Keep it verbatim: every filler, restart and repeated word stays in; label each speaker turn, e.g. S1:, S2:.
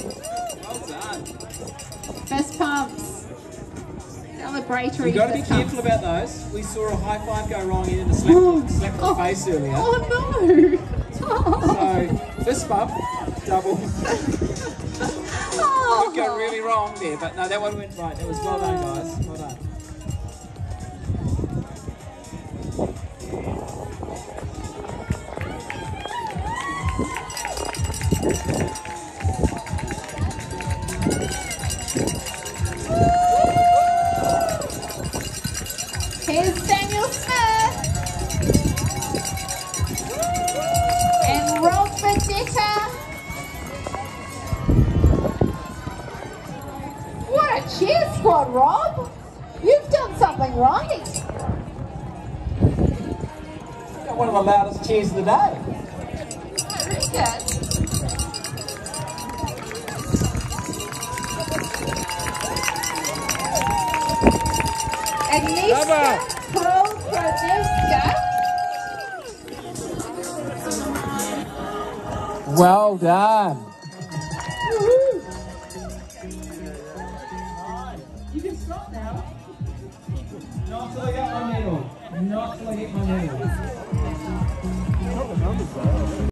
S1: Well done.
S2: Fist pumps. Celebratory.
S1: You've got to be
S2: fist
S1: careful
S2: pumps.
S1: about those. We saw a high five go wrong in a slap, slap
S2: Oh.
S1: the face earlier.
S2: Oh no!
S1: So, fist bump, double.
S2: Oh.
S1: Could go really wrong there, but no, that one went right. That was well done, guys. Well done.
S2: Here's Daniel Smith and Rob Vendetta. What a cheer squad, Rob! You've done something right.
S1: Got one of the loudest cheers of the day.
S2: Very good. Agnieszka Król-Krajewska.
S1: Well done. You can stop now. Not till I get my medal. Not till I get my medal.